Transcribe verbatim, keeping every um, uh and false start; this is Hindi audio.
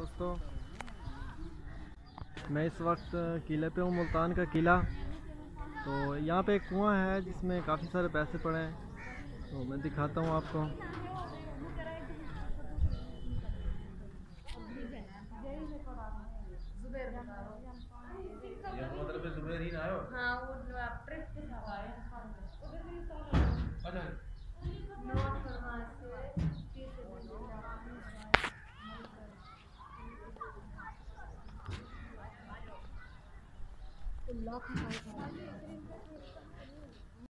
दोस्तों, मैं इस वक्त किले पे हूँ, मुल्तान का किला। तो यहाँ पे एक कुआं है जिसमें काफ़ी सारे पैसे पड़े हैं, तो मैं दिखाता हूँ आपको। ये मतलब जुबैर ही ना आयो। हाँ, वो ट्रिप के साथ आए हैं। अच्छा, नोट फरमा से